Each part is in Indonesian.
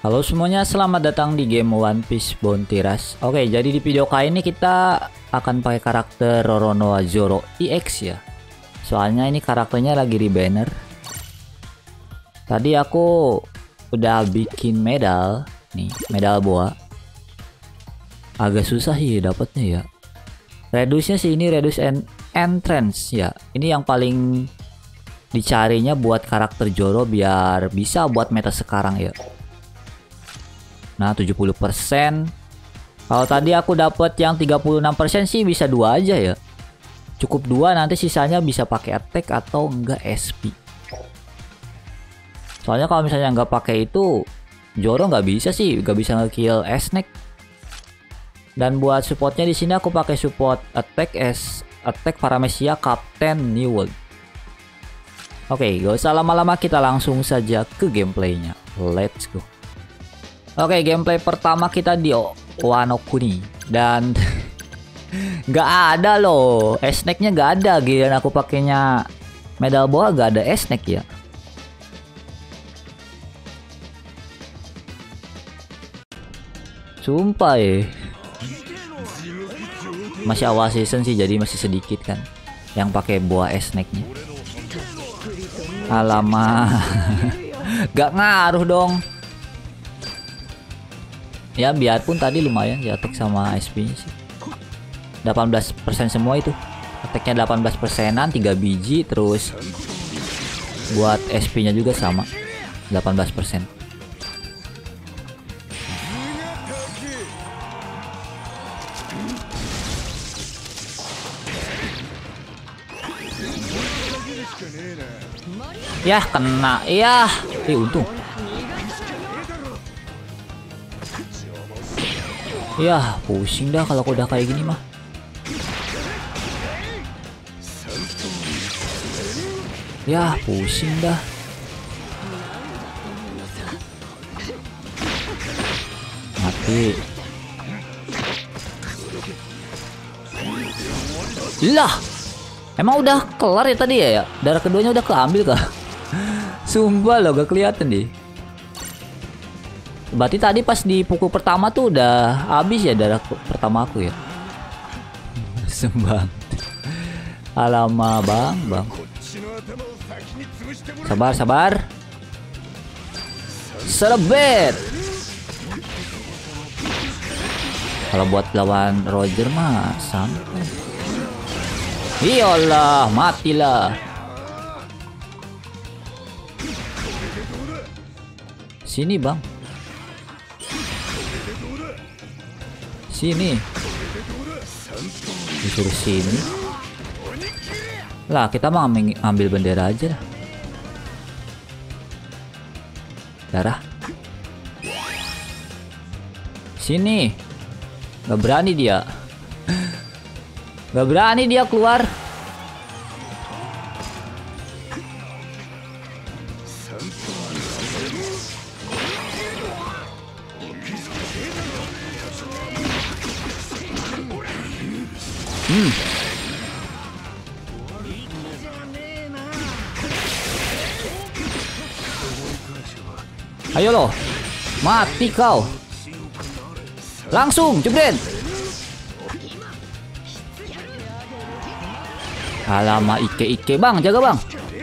Halo semuanya, selamat datang di game One Piece Bounty Rush. Oke, jadi di video kali ini kita akan pakai karakter Roronoa Zoro EX ya. Soalnya ini karakternya lagi di banner. Tadi aku udah bikin medal, nih medal boa. Agak susah sih dapatnya ya. Reduce-nya sih ini reduce entrance ya. Ini yang paling dicarinya buat karakter Zoro biar bisa buat meta sekarang ya. Nah 70%. Kalau tadi aku dapat yang 36% sih bisa 2 aja ya. Cukup 2, nanti sisanya bisa pakai attack atau enggak SP. Soalnya kalau misalnya nggak pakai itu Zoro nggak bisa sih, nggak bisa nge-kill S-Neck. Dan buat supportnya di sini aku pakai support attack attack Paramecia Captain New World. Oke, gak usah lama-lama, kita langsung saja ke gameplaynya. Let's go. Oke, gameplay pertama kita di Wano Kuni dan nggak ada loh, S-Neck-nya nggak ada. Giliran aku pakainya medal boa nggak ada S-Neck ya. Sumpah ya. Masih awal season sih, jadi masih sedikit kan yang pakai boa S-Neck-nya. Alamak. Gak ngaruh dong. Ya biarpun tadi lumayan ya attack sama SP-nya sih. 18% semua itu. Attack-nya 18%-an, 3 biji, terus buat SP-nya juga sama 18%. Yah, kena. Yah, untung. Yah, pusing dah kalau udah kayak gini mah. Yah, pusing dah. Mati. Lah, emang udah kelar ya tadi ya? Darah keduanya udah keambil kah? Sumpah loh, gak kelihatan deh. Berarti tadi pas di pukul pertama tuh udah habis ya darah pertama aku ya. Sembang. Alamak bang. Sabar. Serebet. Kalau buat lawan Roger mah santai. Iyalah, matilah. Sini bang. Sini. Disuruh sini. Lah, kita mau ambil bendera aja lah. Darah. Sini. Gak berani dia. Gak berani dia keluar. Ayo loh, mati kau. Langsung jebret. Alamak, Ike bang, jaga bang.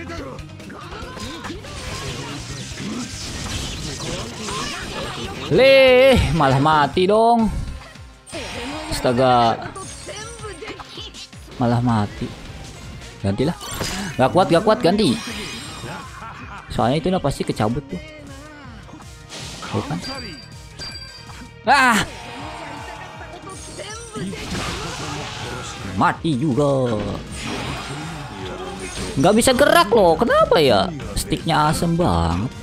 Leh, malah mati dong. Astaga, malah mati. Gantilah. Gak kuat, ganti. Soalnya itu udah pasti kecabut tuh. Bukan? Ah! Mati juga. Nggak bisa gerak loh. Kenapa ya? Sticknya asem banget.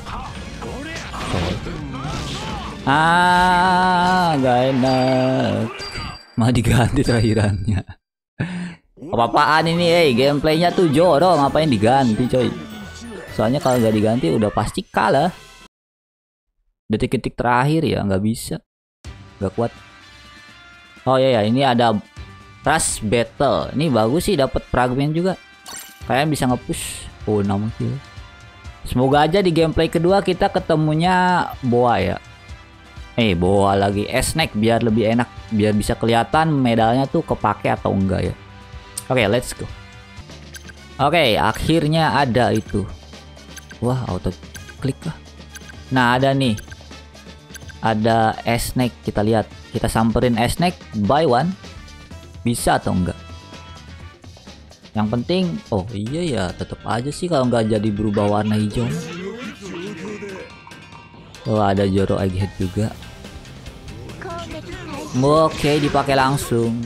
Gak enak. Mah diganti terakhirannya. Apa-apaan ini, gameplaynya tuh Zoro, ngapain diganti coy? Soalnya kalau nggak diganti udah pasti kalah. Detik-detik terakhir ya, nggak bisa, nggak kuat. Oh ya, ini ada Rush Battle. Ini bagus sih, dapat fragment juga. Kalian bisa nge-push. Oh, 6 kill. Semoga aja di gameplay kedua kita ketemunya Boa ya. Bawa lagi S-Neck biar lebih enak, biar bisa kelihatan medalnya tuh kepake atau enggak ya. Oke, let's go. Oke, akhirnya ada itu. Wah, auto klik lah. Nah, ada nih. Ada S-Neck, kita lihat. Kita samperin S-Neck buy one. Bisa atau enggak? Yang penting, oh iya ya, tetap aja sih kalau nggak jadi berubah warna hijau. Oh, ada Zoro Egghead juga. Oke, dipakai langsung.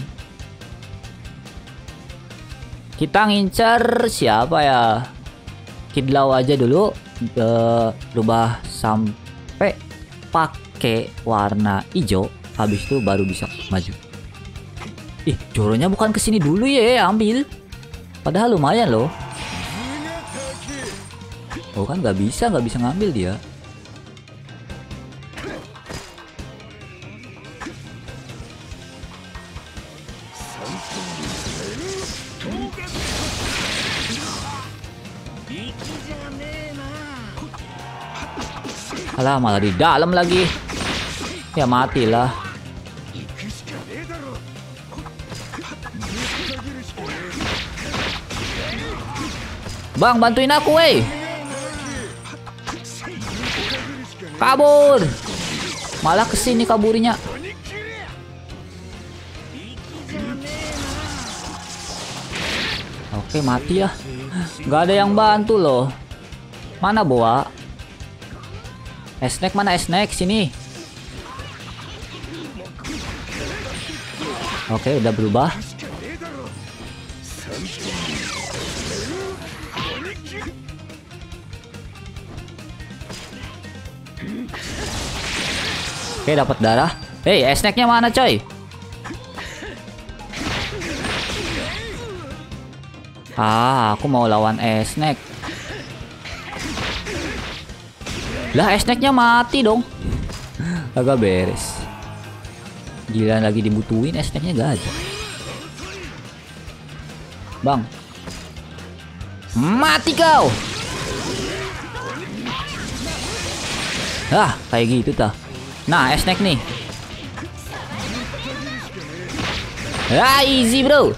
Kita ngincer siapa ya? Kidlaw aja dulu. Rubah sampai pakai warna hijau. Habis itu baru bisa maju. Ih, Zoronya bukan kesini dulu ya, ambil. Padahal lumayan loh. Oh kan nggak bisa ngambil dia. Alah, malah di dalam lagi. Ya matilah. Bang, bantuin aku, wey. Kabur. Malah kesini kaburinya. Oke, mati ya. Gak ada yang bantu loh. Mana Boa? S-Neck mana S-Neck? Sini. Oke, udah berubah. Oke, dapat darah. Hey, S-Neck-nya mana, coy? Ah, aku mau lawan S-Neck. Lah, S-Neck-nya mati dong. Agak beres. Gila, lagi dibutuhin, S-Neck-nya gak ada. Bang. Mati kau. Ah, kayak gitu tah. Nah, S-Neck nih. Ah, easy bro.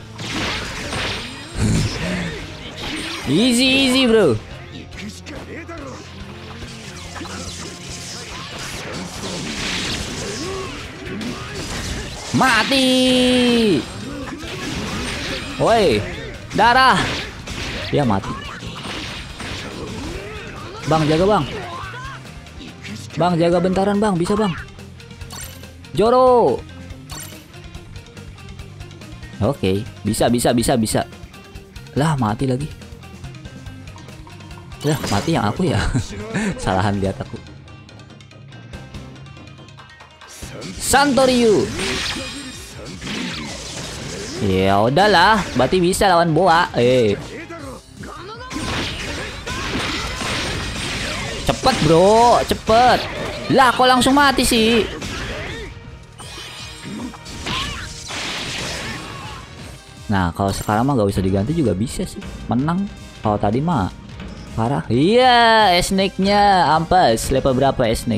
Easy bro. Mati. Woi, darah. Dia mati. Bang, jaga bang. Bang, jaga bentaran bang, bisa bang. Zoro. Oke, bisa. Lah, mati lagi. Lah, mati yang aku ya. Salahan lihat aku. Santoryu. Ya udahlah, berarti bisa lawan Boa. Cepet bro, cepet. Lah, kok langsung mati sih? Nah, kalau sekarang mah gak bisa diganti juga bisa sih. Menang. Kalau tadi mah parah. Iya, S-Neck-nya ampas. Level berapa S-Neck?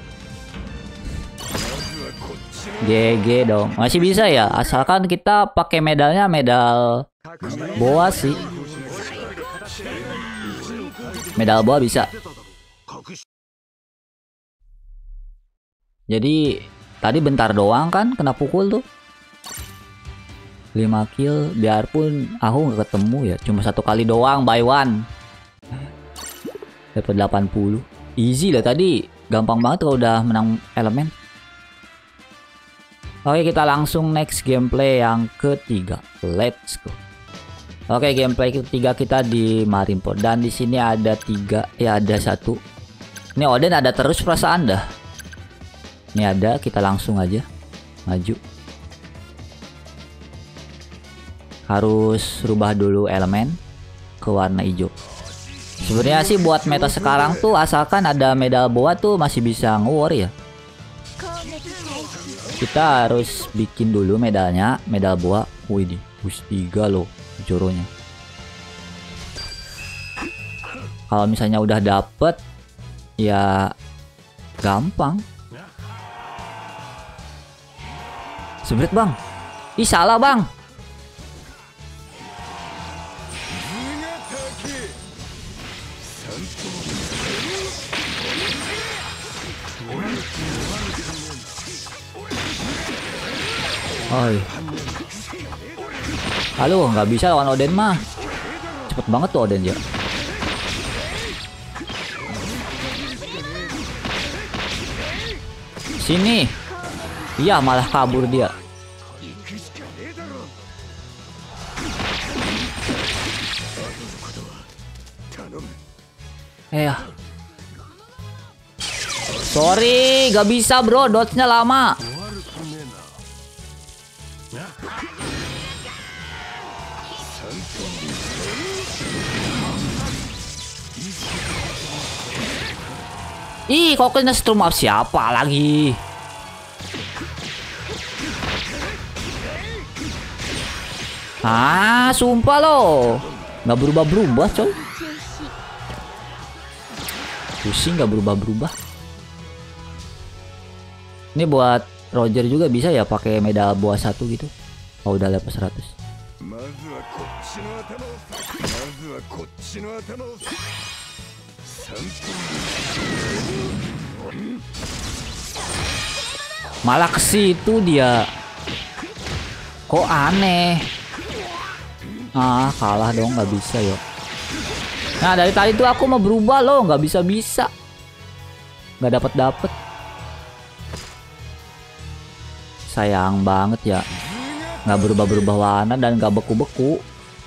GG dong. Masih bisa ya, asalkan kita pakai medalnya medal Boa sih. Medal Boa bisa. Jadi tadi bentar doang kan kena pukul tuh. 5 kill, biarpun aku nggak ketemu ya, cuma 1 kali doang buy one. Dapat 80. Easy lah tadi, gampang banget kalau udah menang elemen. Oke, kita langsung next gameplay yang ketiga. Let's go. Oke, gameplay ketiga kita di Marineford dan di sini ada 3, ya ada 1. Ini Oden ada terus perasaan dah. Ini ada, kita langsung aja maju. Harus rubah dulu elemen ke warna hijau. Sebenarnya sih buat meta sekarang tuh asalkan ada medal Boa tuh masih bisa nge-war ya. Kita harus bikin dulu medalnya, medal Boa. Wih, push 3 loh Zoronya. Kalau misalnya udah dapet ya gampang. Sebret bang. Ih salah bang. Oi. Halo, nggak bisa lawan Oden mah. Cepet banget tuh Oden ya. Sini. Iya, malah kabur dia. Sorry, gak bisa bro, dodge-nya lama. Ih, kok kena strum up siapa lagi? Ah, sumpah loh. Nggak berubah-berubah, coy. Pusing nggak berubah-berubah. Ini buat Roger juga bisa ya pakai medal buah 1 gitu. Oh, udah level 100. Malah ke situ dia. Kok aneh. Ah, kalah dong, nggak bisa yo. Nah, dari tadi tuh aku mau berubah loh, nggak bisa. Nggak dapet. Sayang banget ya. Nggak berubah warna dan nggak beku-beku.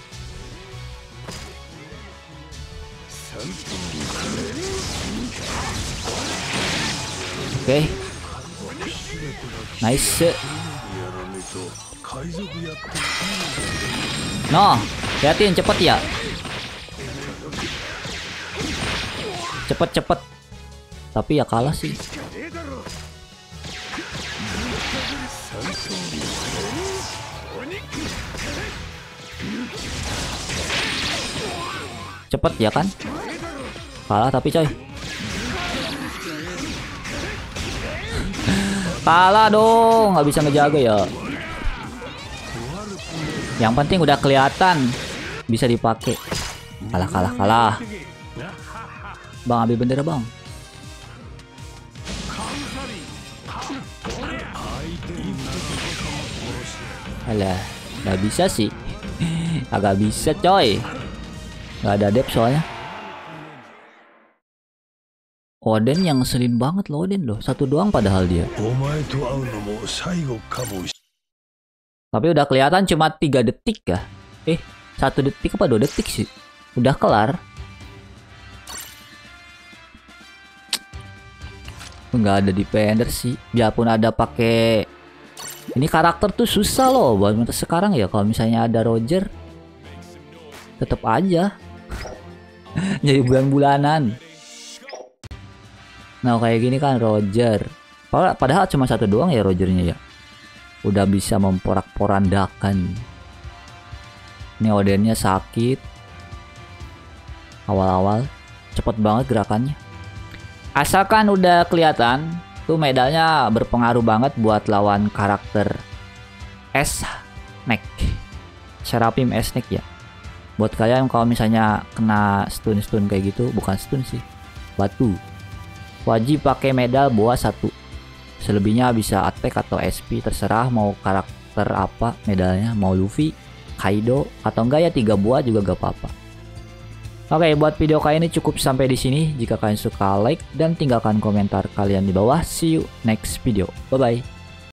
Oke. Nice. No, liatin cepet ya. Cepet. Tapi ya kalah sih. Cepet ya kan? Kalah tapi coy. Kalah dong, nggak bisa ngejaga ya. Yang penting udah kelihatan bisa dipakai. Kalah. Bang, ambil bendera bang. Alah, nggak bisa sih. Agak bisa coy. Nggak ada dep soalnya. Oden yang ngeselin banget loh, Oden loh. 1 doang padahal dia. Tapi udah kelihatan cuma 3 detik ya. 1 detik apa 2 detik sih. Udah kelar. Nggak ada defender sih. Biarpun ada pakai ini karakter tuh susah loh buat sekarang ya. Kalau misalnya ada Roger, tetap aja jadi bulan-bulanan. Nah kayak gini kan Roger. Padahal cuma 1 doang ya Rogernya ya. Udah bisa memporak-porandakan. Ini Odennya sakit. Awal-awal cepet banget gerakannya. Asalkan udah kelihatan tuh medalnya berpengaruh banget buat lawan karakter S-Neck. Seraphim S-Neck ya. Buat kalian kalau misalnya kena stun kayak gitu, bukan stun sih, batu, wajib pakai medal buah 1. Selebihnya bisa attack atau SP, terserah mau karakter apa medalnya, mau Luffy, Kaido atau enggak ya 3 buah juga gak apa-apa. Oke, buat video kali ini cukup sampai di sini. Jika kalian suka, like dan tinggalkan komentar kalian di bawah. See you next video. Bye bye.